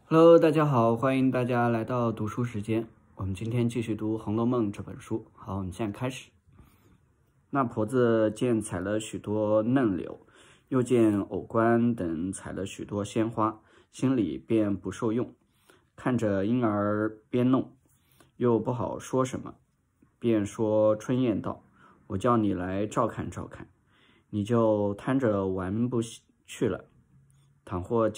Hello，大家好，欢迎大家来到读书时间。我们今天继续读《红楼梦》这本书。好，我们现在开始。那婆子见采了许多嫩柳，又见藕官等采了许多鲜花，心里便不受用，看着婴儿边弄，又不好说什么，便说春燕道：“我叫你来照看照看，你就贪着玩不去了。倘或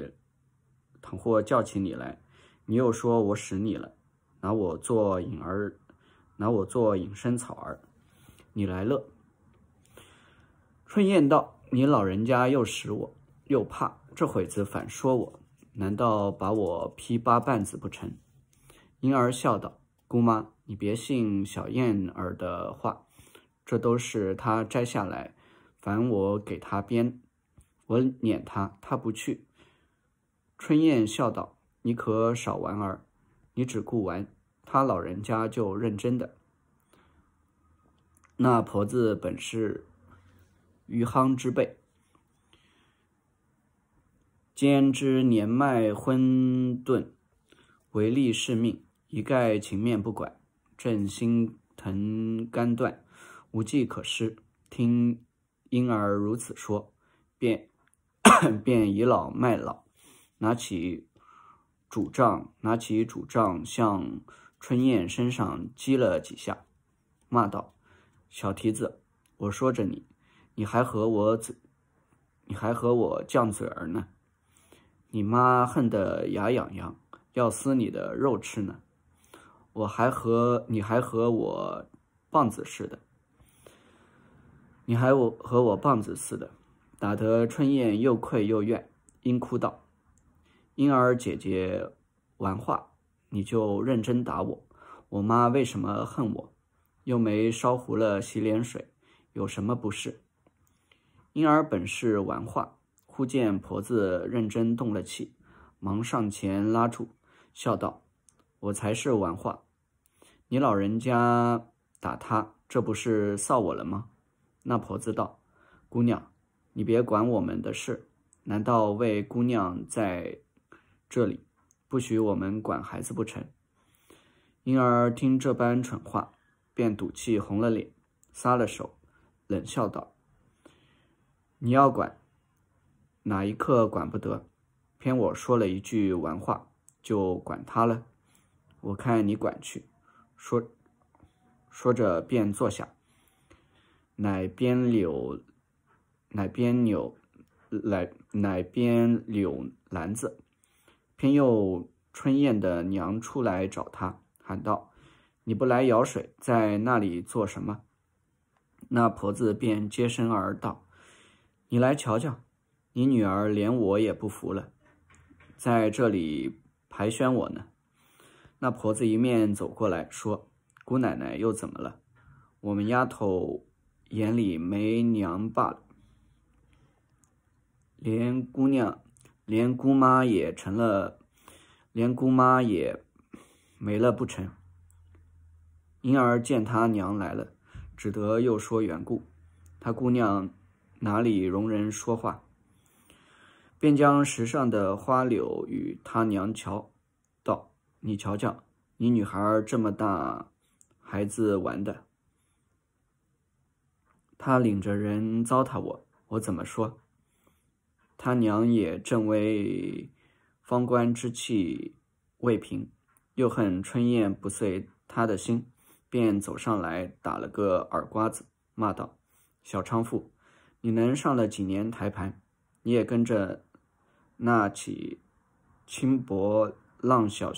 叫起你来，你又说我使你了，拿我做隐身草儿，你来乐。”春燕道：“你老人家又使我，又怕，这会子反说我，难道把我劈八瓣子不成？”婴儿笑道：“姑妈，你别信小燕儿的话，这都是她摘下来，烦我给她编，我撵她，她不去。”春燕笑道：“你可少玩儿，你只顾玩，他老人家就认真的。”那婆子本是余夯之辈，兼之年迈昏钝，唯利是命，一概情面不管，正心疼肝断，无计可施。听婴儿如此说，便倚老卖老，拿起拄杖向春燕身上击了几下，骂道：“小蹄子，我说着你还和我犟嘴儿呢！你妈恨得牙痒痒，要撕你的肉吃呢。你还和我棒子似的，打得春燕又愧又怨，因哭道：“婴儿姐姐玩话，你就认真打我。我妈为什么恨我？又没烧糊了洗脸水，有什么不是？”婴儿本是玩话，忽见婆子认真动了气，忙上前拉住，笑道：“我才是玩话，你老人家打他，这不是臊我了吗？”那婆子道：“姑娘，你别管我们的事，难道为姑娘在这里，不许我们管孩子不成？”婴儿听这般蠢话，便赌气红了脸，撒了手，冷笑道：“你要管，哪一刻管不得？偏我说了一句玩话，就管他了？我看你管去。”说着便坐下，乃边柳篮子，偏又春燕的娘出来找他，喊道：“你不来舀水，在那里做什么？”那婆子便接声儿道：“你来瞧瞧，你女儿连我也不服了，在这里排宣我呢。”那婆子一面走过来说：“姑奶奶又怎么了？我们丫头眼里没娘罢了，连姑妈也没了不成？”婴儿见他娘来了，只得又说缘故。他姑娘哪里容人说话，便将石上的花柳与他娘瞧，道：“你瞧瞧，你女孩这么大孩子玩的，她领着人糟蹋我怎么说？”他娘也正为方官之气未平，又恨春燕不遂他的心，便走上来打了个耳瓜子，骂道：“小娼妇，你能上了几年台盘？你也跟着那起轻薄浪小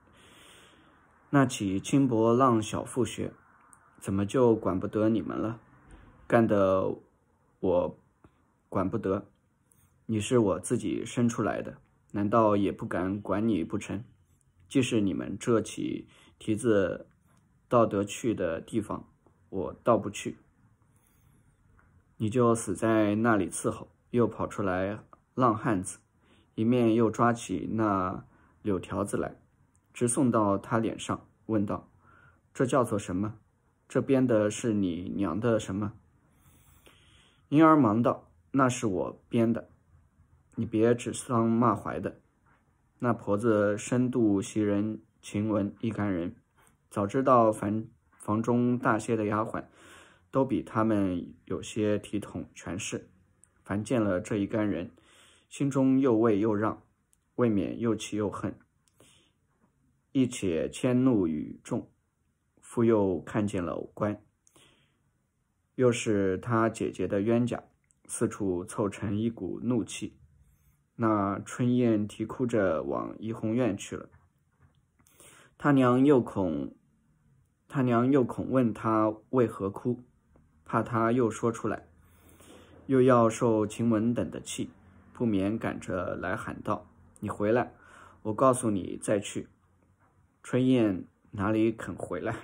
妇学，怎么就管不得你们了？干得我管不得，你是我自己生出来的，难道也不敢管你不成？即是你们这起蹄子到得去的地方，我到不去，你就死在那里伺候。”又跑出来浪汉子，一面又抓起那柳条子来，直送到他脸上，问道：“这叫做什么？这编的是你娘的什么？”婴儿忙道：“那是我编的，你别指桑骂槐的。” 那婆子深度袭人、晴雯一干人，早知道房中大些的丫鬟都比他们有些体统权势，凡见了这一干人，心中又畏又让，未免又气又恨，一且迁怒于众，复又看见了偶官，又是他姐姐的冤家，四处凑成一股怒气。那春燕啼哭着往怡红院去了。他娘又恐问他为何哭，怕他又说出来，又要受晴雯等的气，不免赶着来喊道：“你回来，我告诉你再去。”春燕哪里肯回来，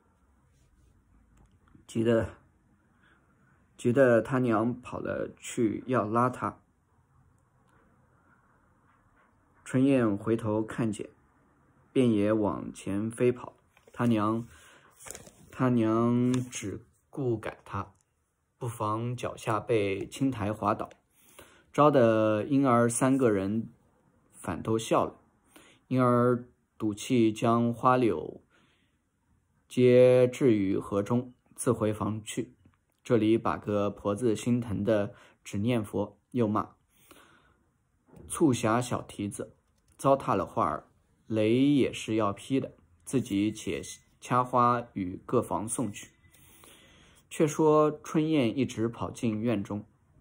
急得他娘跑了去要拉他。春燕回头看见，便也往前飞跑。他娘只顾赶他，不妨脚下被青苔滑倒，招得婴儿3个人反都笑了。婴儿赌气将花柳皆置于河中，自回房去。这里把个婆子心疼的只念佛，又骂促狭小蹄子，糟蹋了花儿，雷也是要劈的，自己且掐花与各房送去。却说春燕一直跑进院中，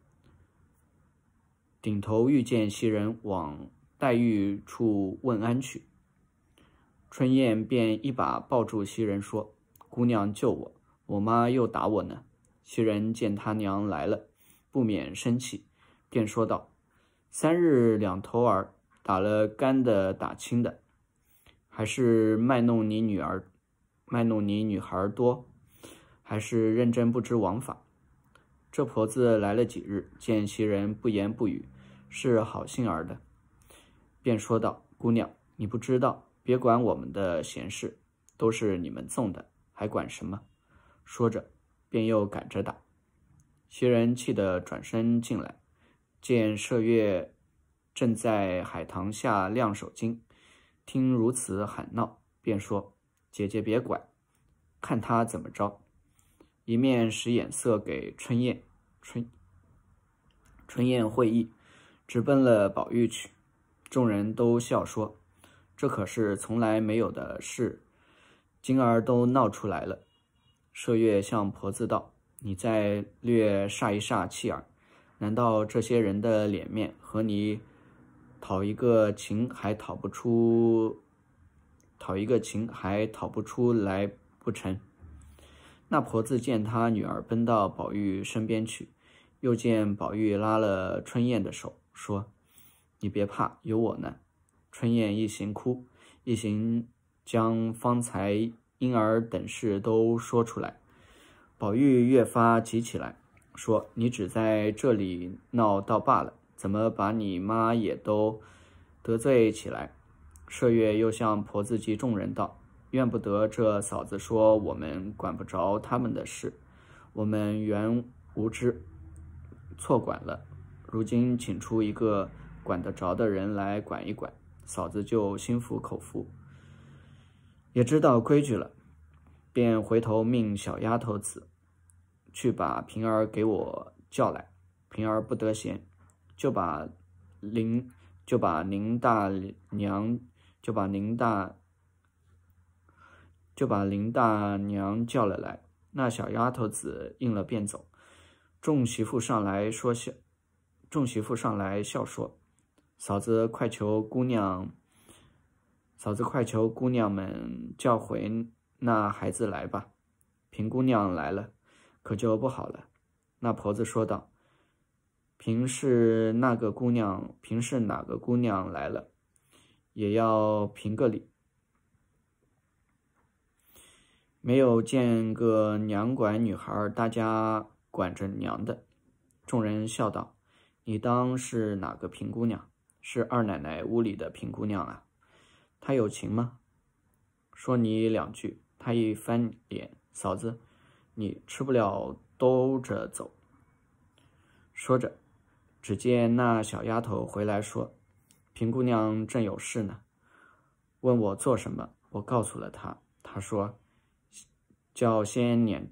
顶头遇见袭人往黛玉处问安去。春燕便一把抱住袭人说：“姑娘救我，我妈又打我呢。”袭人见他娘来了，不免生气，便说道：“3日2头儿，打了干的打轻的，还是卖弄你女孩多，还是认真不知王法？”这婆子来了几日，见袭人不言不语，是好心儿的，便说道：“姑娘，你不知道，别管我们的闲事，都是你们纵的，还管什么？”说着便又赶着打。袭人气得转身进来，见麝月正在海棠下晾手巾，听如此喊闹，便说：“姐姐别管，看他怎么着。”一面使眼色给春燕，春燕会意，直奔了宝玉去。众人都笑说：“这可是从来没有的事，今儿都闹出来了。”麝月向婆子道：“你再略煞一煞气儿，难道这些人的脸面和你讨一个情还讨不出来不成？”那婆子见她女儿奔到宝玉身边去，又见宝玉拉了春燕的手，说：“你别怕，有我呢。”春燕一行哭，一行将方才婴儿等事都说出来。宝玉越发急起来，说：“你只在这里闹倒罢了，怎么把你妈也都得罪起来？”麝月又向婆子及众人道：“怨不得这嫂子说我们管不着他们的事，我们原无知，错管了，如今请出一个管得着的人来管一管，嫂子就心服口服，也知道规矩了。”便回头命小丫头子去把平儿给我叫来。平儿不得闲，就把林大娘叫了来。那小丫头子应了便走。众媳妇上来笑说：“嫂子快求姑娘们叫回那孩子来吧。”平姑娘来了，可就不好了。那婆子说道：“平是哪个姑娘来了，也要评个理。没有见个娘管女孩，大家管着娘的。”众人笑道：“你当是哪个平姑娘？是二奶奶屋里的平姑娘啊？她有情吗？说你2句。”她一翻脸：“嫂子，你吃不了兜着走。”说着，只见那小丫头回来说：“ 平姑娘正有事呢，问我做什么，我告诉了她。她说叫先撵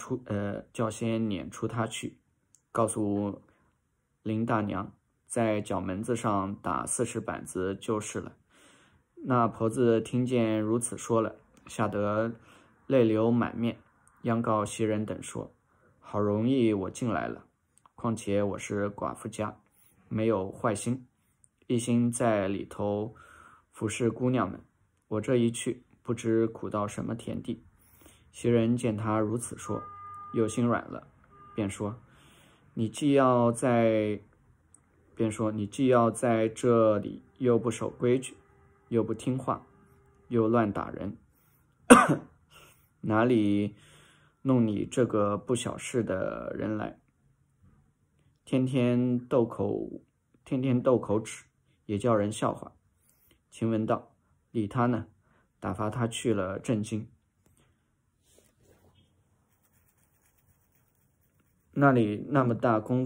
出她去，告诉林大娘在角门子上打40板子就是了。那婆子听见如此说了，吓得泪流满面，央告袭人等说：好容易我进来了，况且我是寡妇家，没有坏心，一心在里头服侍姑娘们，我这一去，不知苦到什么田地。袭人见他如此说，又心软了，便说：你既要在这里，又不守规矩，又不听话，又乱打人，哪里弄你这个不小事的人来？天天斗口齿，也叫人笑话。晴雯道：理他呢，打发他去了正经。那里那么大功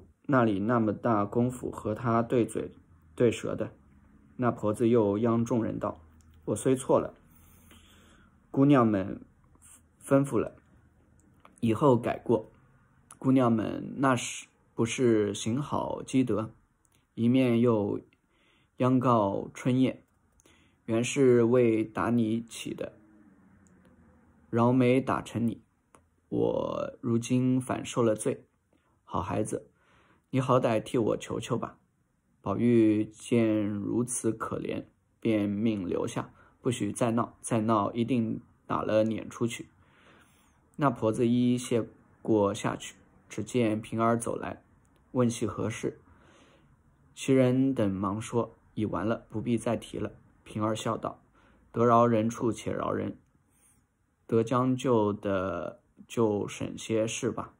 夫和他对嘴对舌的。那婆子又央众人道：我虽错了，姑娘们吩咐了，以后改过。姑娘们那时不是行好积德，一面又央告春燕，原是为打你起的，饶没打成你，我如今反受了罪。好孩子，你好歹替我求求吧。宝玉见如此可怜，便命留下，不许再闹，再闹一定打了撵出去。那婆子一谢过下去，只见平儿走来，问系何事。袭人等忙说：已完了，不必再提了。平儿笑道：得饶人处且饶人，得将就的就省些事吧。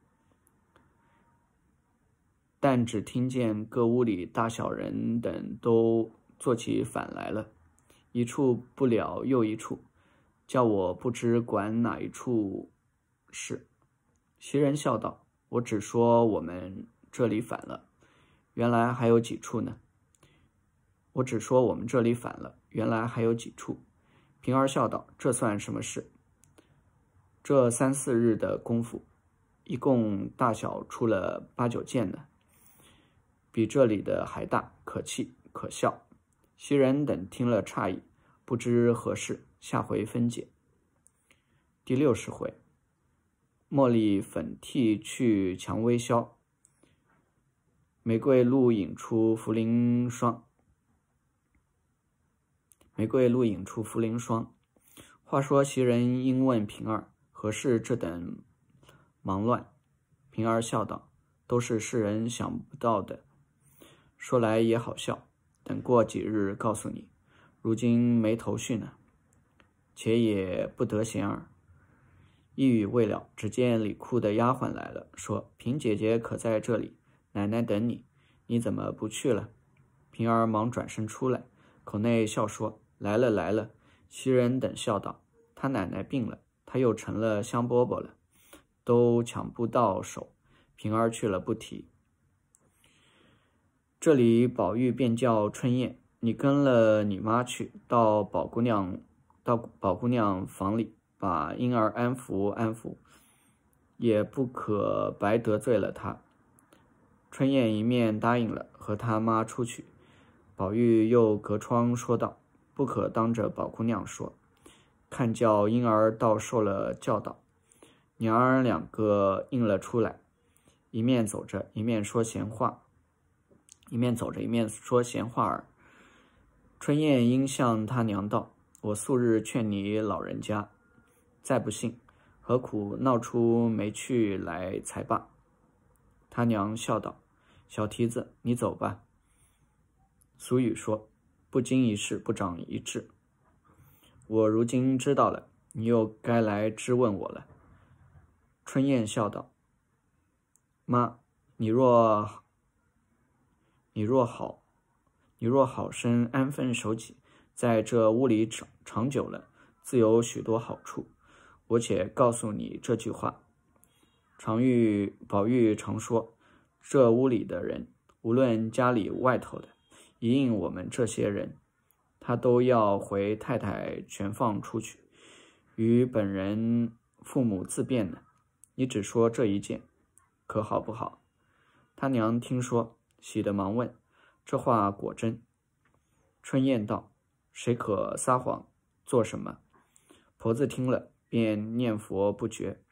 但只听见各屋里大小人等都做起反来了，一处不了又一处，叫我不知管哪一处是。袭人笑道：我只说我们这里反了，原来还有几处呢？我只说我们这里反了，原来还有几处。平儿笑道：这算什么事？这3、4日的功夫，一共大小出了8、9件呢，比这里的还大，可气可笑。袭人等听了诧异，不知何事，下回分解。第60回，茉莉粉替去蔷薇消，玫瑰露引出茯苓霜。话说袭人因问平儿何事这等忙乱，平儿笑道：都是世人想不到的，说来也好笑，等过几日告诉你，如今没头绪呢，且也不得闲儿。一语未了，只见里库的丫鬟来了，说：平姐姐可在这里，奶奶等你，你怎么不去了？平儿忙转身出来，口内笑说：来了来了。袭人等笑道：他奶奶病了，他又成了香饽饽了，都抢不到手，平儿去了不提。这里宝玉便叫春燕：你跟了你妈去，到宝姑娘房里，把婴儿安抚安抚，也不可白得罪了她。春燕一面答应了，和他妈出去。宝玉又隔窗说道：不可当着宝姑娘说，看叫婴儿倒受了教导。娘儿2个应了出来，一面走着一面说闲话儿。春燕因向他娘道：我素日劝你老人家，再不信，何苦闹出没趣来才罢。他娘笑道：小蹄子，你走吧。俗语说：不经一事不长一智。我如今知道了，你又该来质问我了。春燕笑道：妈，你若好生安分守己，在这屋里长久了，自有许多好处。我且告诉你这句话。宝玉常说，这屋里的人，无论家里外头的， 一应我们这些人，他都要回太太全放出去，与本人父母自辩呢。你只说这一件，可好不好？”他娘听说，喜得忙问：“这话果真？”春燕道：“谁可撒谎？做什么？”婆子听了，便念佛不绝。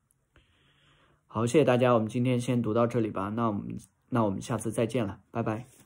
好，谢谢大家，我们今天先读到这里吧。那我们下次再见了，拜拜。